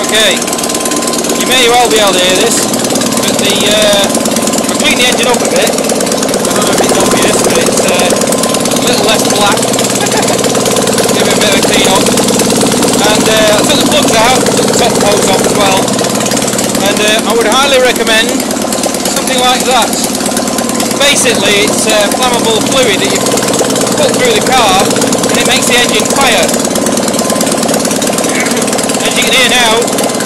Okay, you may well be able to hear this, but I cleaned the engine up a bit. I don't know if it's obvious, but it's a little less black. Give it a bit of a clean up. And I took the plugs out, took the top hose off as well. And I would highly recommend something like that. Basically, it's flammable fluid that you put through the car, and it makes the engine fire. As you can hear now,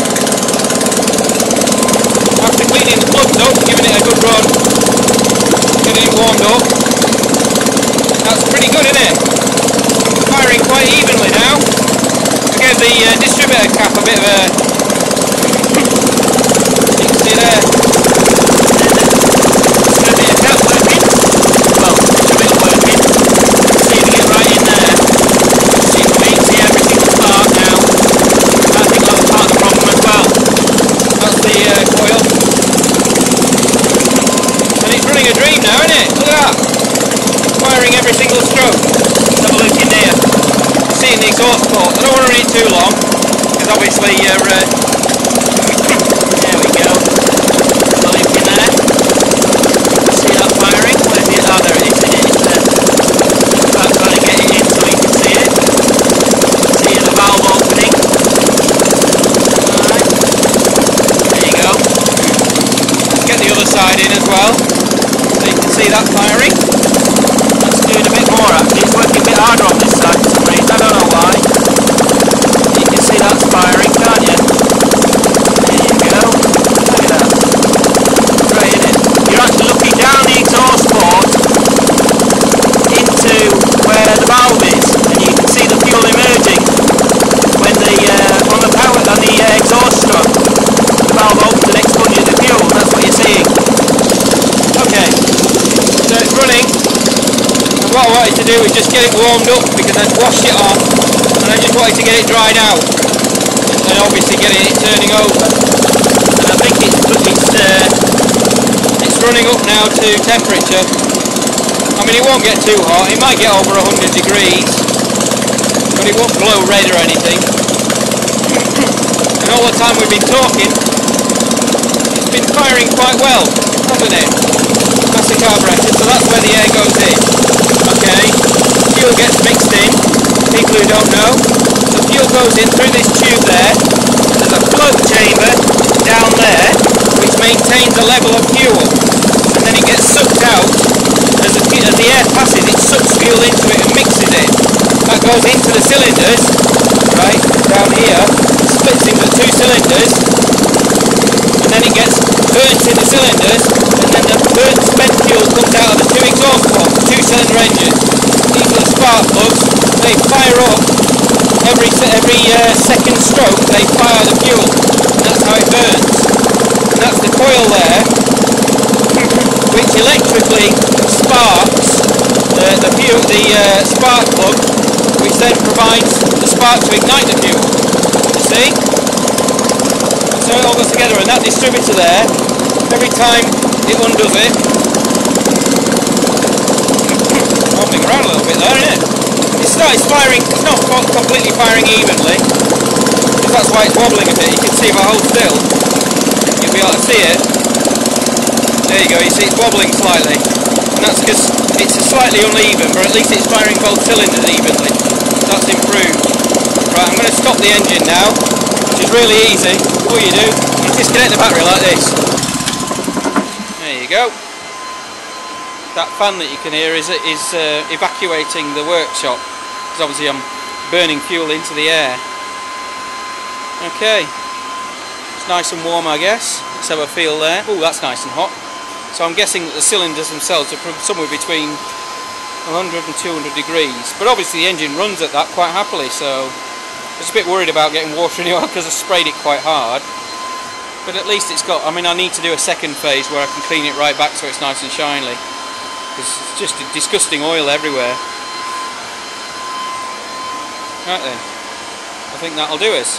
after cleaning the plugs up, giving it a good run, getting it warmed up, that's pretty good, isn't it? Firing quite evenly now. I gave the distributor cap a bit of a, you can see there, distributor cap working, well, distributor working, see if we get right in there, see for me, see every single part now. I think that was part of the problem as well. That's the coil, and it's running a dream now, isn't it? Look at that, firing every single stroke. Let's have a look in there. See in the exhaust port. I don't want to run it too long, because obviously you're there we go. Have a look in there. See that firing? Where's it? Oh, there it is, isn't it? It's about trying to get it in so you can see it. See the valve opening. Alright. There you go. Let's get the other side in as well, so you can see that firing. That's doing a bit more actually. It's working a bit harder on this side for some reason. I don't know why. You can see that's firing, can't you? There you go. Look at that. Great, isn't it? You're actually looking down the exhaust port into where the valve is, and you can see the fuel emerging when the on the power on the exhaust strut. The valve opens and expunges the fuel. That's what you're seeing. Okay, so it's running. And what I wanted to do was just get it warmed up, because I'd washed it off, and I just wanted to get it dried out, and obviously getting it turning over. And I think it's running up now to temperature. I mean, it won't get too hot. It might get over 100 degrees, but it won't glow red or anything. And all the time we've been talking, it's been firing quite well, hasn't it? That's the carburetor, so that's where the air goes in. Okay, fuel gets mixed in. People who don't know, the fuel goes in through this tube there. There's a float chamber down there which maintains a level of fuel, and then it gets sucked out. As the air passes, it sucks fuel into it and mixes it. That goes into the cylinders, right down here, splits into two cylinders, and then it gets burnt in the cylinders, and then the burnt spent fuel comes out of the two exhaust ports, two-cylinder engines. These are the spark plugs. They fire up every second stroke. They fire the fuel, and that's how it burns. And that's the coil there, which electrically sparks the spark plug, which then provides the spark to ignite the fuel. You see? So it all goes together, and that distributor there, every time it undoes it, wobbling around a little bit there, isn't it? It starts firing. It's not completely firing evenly, because that's why it's wobbling a bit. You can see if I hold still, you'll be able to see it. There you go, you see it's wobbling slightly, and that's because it's slightly uneven, but at least it's firing both cylinders evenly. That's improved. Right, I'm going to stop the engine now, which is really easy. All you do is disconnect the battery like this. There you go. That fan that you can hear is evacuating the workshop, because obviously I'm burning fuel into the air. Okay, it's nice and warm, I guess. Let's have a feel there. Oh, that's nice and hot. So I'm guessing that the cylinders themselves are somewhere between 100 and 200 degrees. But obviously the engine runs at that quite happily, so I was a bit worried about getting water in the oil because I sprayed it quite hard. But at least it's got, I mean, I need to do a second phase where I can clean it right back so it's nice and shiny, because it's just a disgusting oil everywhere. Right then, I think that'll do us.